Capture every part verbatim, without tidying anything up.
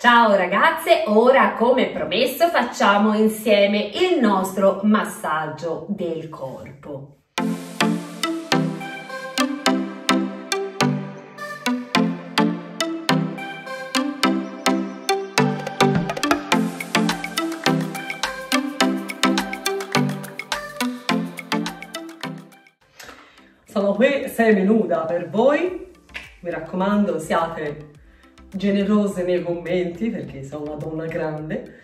Ciao ragazze, ora come promesso facciamo insieme il nostro massaggio del corpo. Sono qui seminuda per voi, mi raccomando siate generose nei commenti perché sono una donna grande.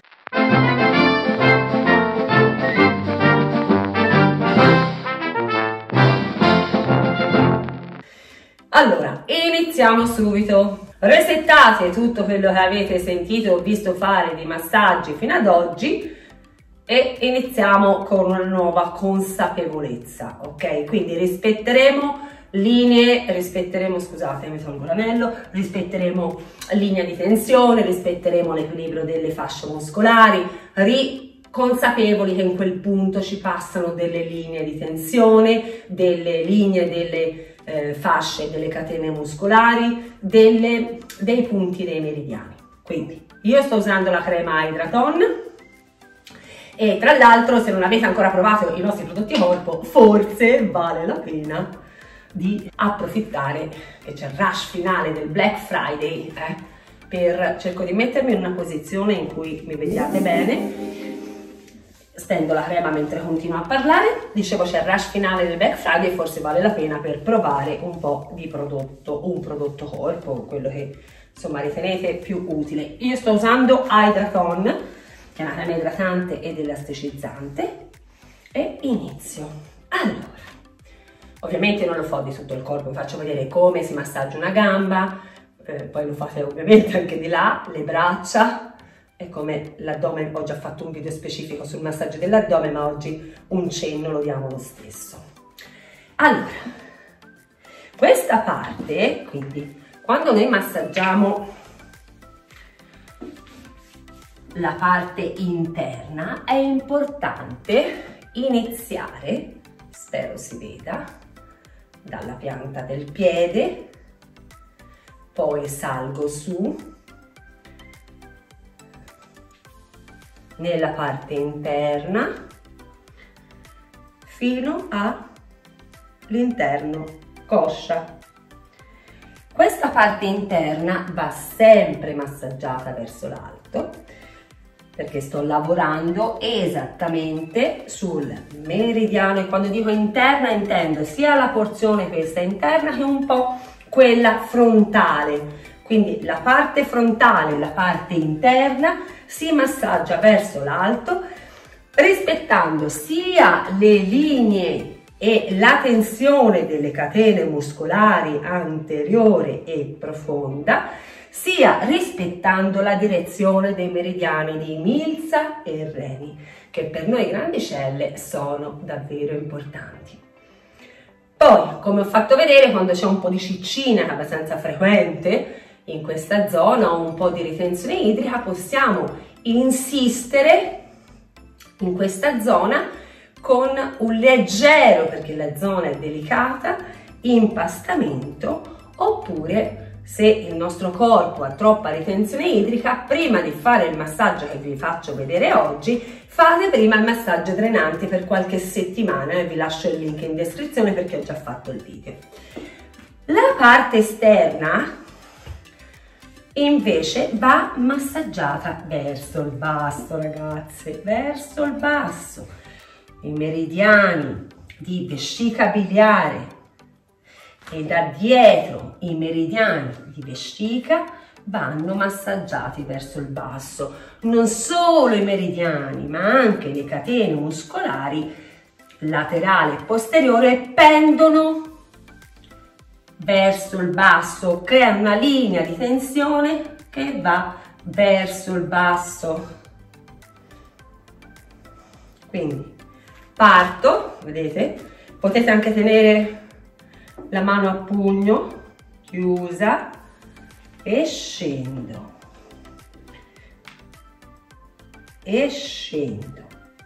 Allora, iniziamo subito. Resettate tutto quello che avete sentito o visto fare di massaggi fino ad oggi e iniziamo con una nuova consapevolezza, ok? Quindi rispetteremo linee, rispetteremo, scusate, mi tolgo l'anello, rispetteremo linea di tensione, rispetteremo l'equilibrio delle fasce muscolari, ri consapevoli che in quel punto ci passano delle linee di tensione, delle linee delle eh, fasce, delle catene muscolari, delle, dei punti dei meridiani. Quindi io sto usando la crema Hydraton e tra l'altro se non avete ancora provato i nostri prodotti corpo forse vale la pena di approfittare che c'è il rush finale del Black Friday, eh, per cerco di mettermi in una posizione in cui mi vediate bene, stendo la crema mentre continuo a parlare. Dicevo, c'è il rush finale del Black Friday, forse vale la pena per provare un po' di prodotto, un prodotto corpo, quello che insomma ritenete più utile. Io sto usando Hydraton, che è una crema idratante ed elasticizzante, e inizio. Allora, ovviamente non lo fo di tutto il corpo, vi faccio vedere come si massaggia una gamba, eh, poi lo fate ovviamente anche di là, le braccia e come l'addome. Ho già fatto un video specifico sul massaggio dell'addome, ma oggi un cenno lo diamo lo stesso. Allora, questa parte, quindi, quando noi massaggiamo la parte interna, è importante iniziare, spero si veda, dalla pianta del piede, poi salgo su nella parte interna fino all'interno coscia. Questa parte interna va sempre massaggiata verso l'alto perché sto lavorando esattamente sul meridiano, e quando dico interna intendo sia la porzione questa interna che un po' quella frontale. Quindi la parte frontale, la parte interna si massaggia verso l'alto rispettando sia le linee e la tensione delle catene muscolari anteriore e profonda, sia rispettando la direzione dei meridiani di milza e reni, che per noi grandicelle sono davvero importanti. Poi, come ho fatto vedere, quando c'è un po' di ciccina, che è abbastanza frequente in questa zona, o un po' di ritenzione idrica, possiamo insistere in questa zona con un leggero, perché la zona è delicata, impastamento, oppure se il nostro corpo ha troppa ritenzione idrica, prima di fare il massaggio che vi faccio vedere oggi, fate prima il massaggio drenante per qualche settimana e vi lascio il link in descrizione perché ho già fatto il video. La parte esterna invece va massaggiata verso il basso, ragazze, verso il basso. I meridiani di vescica biliare e da dietro i meridiani di vescica vanno massaggiati verso il basso. Non solo i meridiani, ma anche le catene muscolari laterale e posteriore pendono verso il basso, creano una linea di tensione che va verso il basso. Quindi parto, vedete? Potete anche tenere la mano a pugno chiusa e scendo e scendo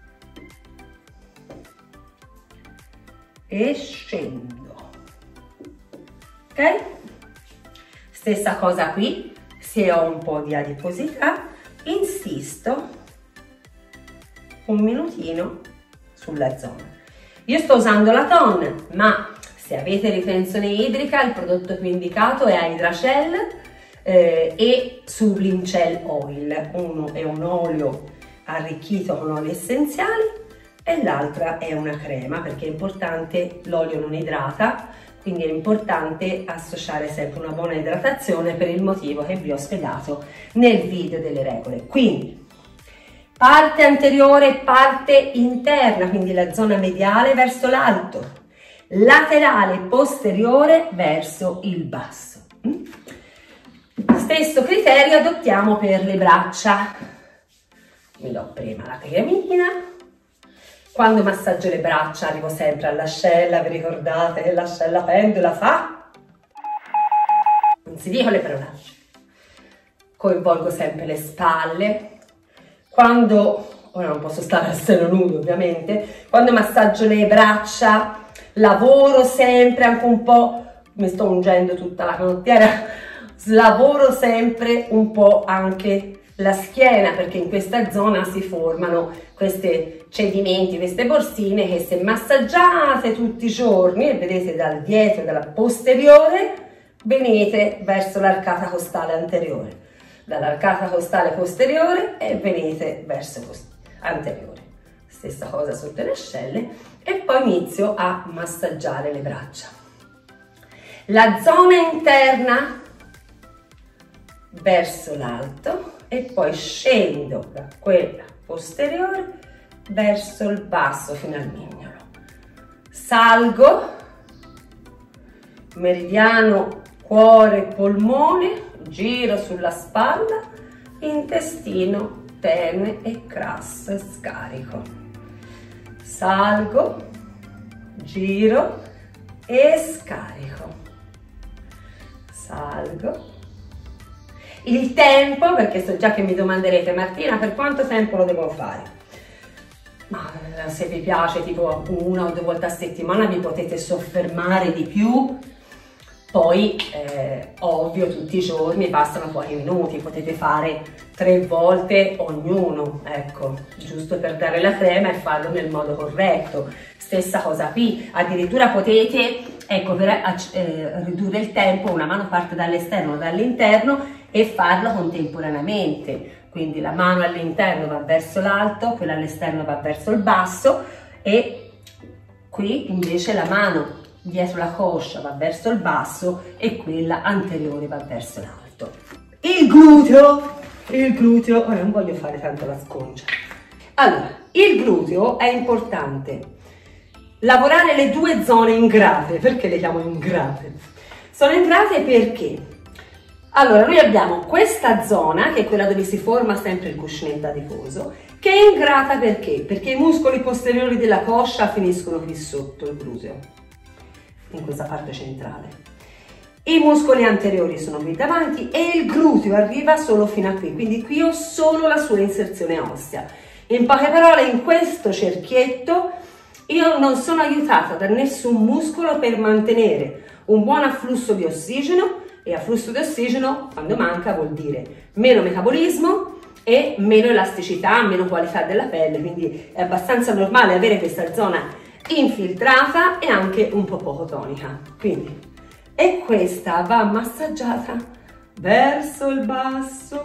e scendo, ok? Stessa cosa qui, se ho un po' di adiposità, insisto un minutino sulla zona. Io sto usando la Ton, ma se avete ritenzione idrica il prodotto più indicato è Hydragel eh, e Sublim Gel Oil. Uno è un olio arricchito con oli essenziali e l'altra è una crema, perché è importante, l'olio non idrata, quindi è importante associare sempre una buona idratazione per il motivo che vi ho spiegato nel video delle regole. Quindi parte anteriore e parte interna, quindi la zona mediale verso l'alto, laterale e posteriore verso il basso. Stesso criterio adottiamo per le braccia. Mi do prima la cremina. Quando massaggio le braccia arrivo sempre all'ascella, vi ricordate che l'ascella pendula fa? Non si dicono le parolacce. Coinvolgo sempre le spalle. Quando, ora non posso stare al seno nudo ovviamente, quando massaggio le braccia lavoro sempre anche un po', mi sto ungendo tutta la canottiera, lavoro sempre un po' anche la schiena, perché in questa zona si formano questi cedimenti, queste borsine che se massaggiate tutti i giorni e vedete dal dietro e dalla posteriore, venite verso l'arcata costale anteriore, dall'arcata costale posteriore e venite verso anteriore. Stessa cosa sotto le ascelle e poi inizio a massaggiare le braccia. La zona interna verso l'alto e poi scendo da quella posteriore verso il basso fino al mignolo. Salgo, meridiano cuore polmone, giro sulla spalla, intestino tenue e crasso e scarico. Salgo, giro e scarico. Salgo. Il tempo, perché so già che mi domanderete: Martina, per quanto tempo lo devo fare? Ma se vi piace tipo una o due volte a settimana vi potete soffermare di più. Poi eh, ovvio tutti i giorni bastano pochi minuti, potete fare tre volte ognuno, ecco, giusto per dare la crema e farlo nel modo corretto. Stessa cosa qui, addirittura potete, ecco, per eh, ridurre il tempo, una mano parte dall'esterno o dall'interno e farlo contemporaneamente. Quindi la mano all'interno va verso l'alto, quella all'esterno va verso il basso e qui invece la mano dietro la coscia va verso il basso e quella anteriore va verso l'alto. Il gluteo, il gluteo, ora non voglio fare tanto la sconcia. Allora, il gluteo è importante lavorare le due zone ingrate. Perché le chiamo ingrate? Sono ingrate perché? Allora, noi abbiamo questa zona, che è quella dove si forma sempre il cuscinetto adiposo, che è ingrata perché? Perché i muscoli posteriori della coscia finiscono qui sotto il gluteo, in questa parte centrale. I muscoli anteriori sono qui davanti e il gluteo arriva solo fino a qui, quindi qui ho solo la sua inserzione ossea. In poche parole, in questo cerchietto io non sono aiutata da nessun muscolo per mantenere un buon afflusso di ossigeno, e afflusso di ossigeno quando manca vuol dire meno metabolismo e meno elasticità, meno qualità della pelle, quindi è abbastanza normale avere questa zona infiltrata e anche un po' poco tonica. Quindi, e questa va massaggiata verso il basso,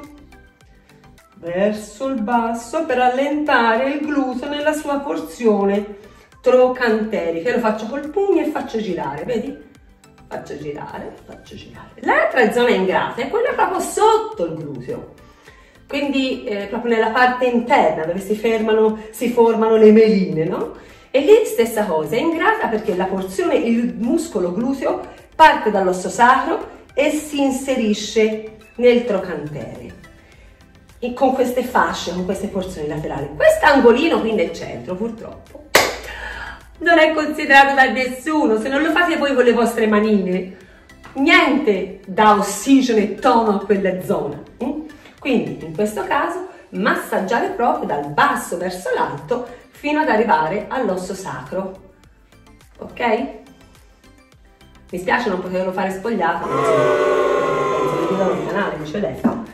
verso il basso per allentare il gluteo nella sua porzione trocanterica. Io lo faccio col pugno e faccio girare, vedi? Faccio girare, faccio girare. L'altra zona ingrata è quella proprio sotto il gluteo, quindi eh, proprio nella parte interna dove si fermano, si formano le meline, no? E lì stessa cosa, è ingrata perché la porzione, il muscolo gluteo parte dall'osso sacro e si inserisce nel trocantere e con queste fasce, con queste porzioni laterali. Quest'angolino qui nel centro purtroppo non è considerato da nessuno. Se non lo fate voi con le vostre manine, niente dà ossigeno e tono a quella zona. Quindi in questo caso massaggiare proprio dal basso verso l'alto fino ad arrivare all'osso sacro, ok? Mi spiace non poterlo fare spogliato, ma insomma, penso che vi do il canale, mi ci ho detto.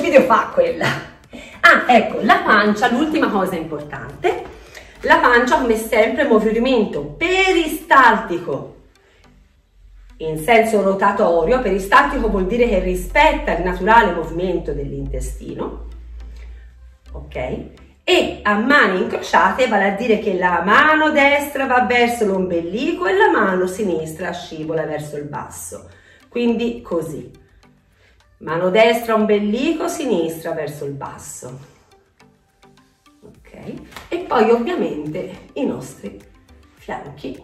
video fa quella. Ah, ecco, la pancia, l'ultima cosa importante. La pancia, come sempre, movimento peristaltico in senso rotatorio. Peristaltico vuol dire che rispetta il naturale movimento dell'intestino, ok? E a mani incrociate vale a dire che la mano destra va verso l'ombelico e la mano sinistra scivola verso il basso. Quindi così. Mano destra, ombelico, sinistra verso il basso. Ok? E poi ovviamente i nostri fianchi.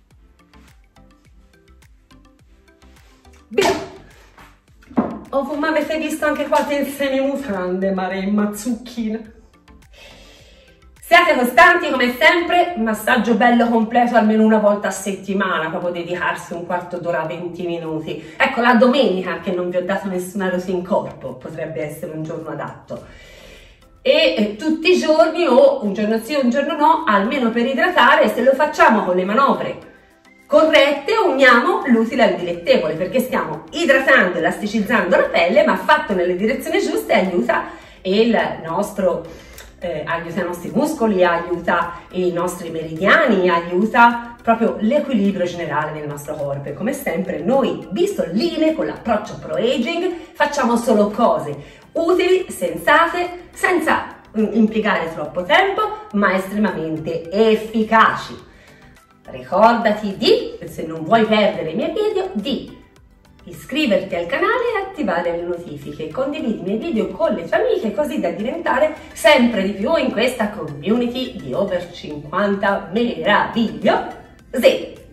Bene. Oh, ma avete visto anche qua che semi-mutande, Maremma, zucchina. Siate costanti come sempre, massaggio bello completo almeno una volta a settimana, proprio dedicarsi un quarto d'ora, venti minuti. Ecco, la domenica che non vi ho dato nessuna routine corpo, potrebbe essere un giorno adatto. E eh, tutti i giorni o un giorno sì, un giorno no, almeno per idratare, se lo facciamo con le manovre corrette, uniamo l'utile al dilettevole, perché stiamo idratando, elasticizzando la pelle, ma fatto nelle direzioni giuste aiuta il nostro... Eh, aiuta i nostri muscoli, aiuta i nostri meridiani, aiuta proprio l'equilibrio generale del nostro corpo. E come sempre noi bistolline con l'approccio pro aging facciamo solo cose utili, sensate, senza impiegare troppo tempo, ma estremamente efficaci. Ricordati di, se non vuoi perdere i miei video, di iscriverti al canale e attivare le notifiche, condividi i miei video con le tue amiche così da diventare sempre di più in questa community di over cinquanta meravigliosi.